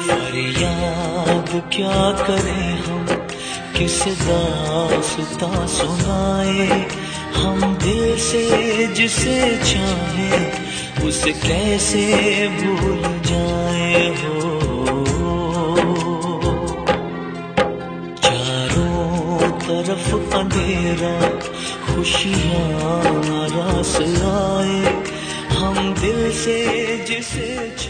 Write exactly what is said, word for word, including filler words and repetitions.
फरियाद क्या करें हम, किस दास्तां सुनाए, हम दिल से जिसे चाहे उसे कैसे भूल जाए हो। चारों तरफ अंधेरा, खुशियाँ रास आए, हम दिल से जिसे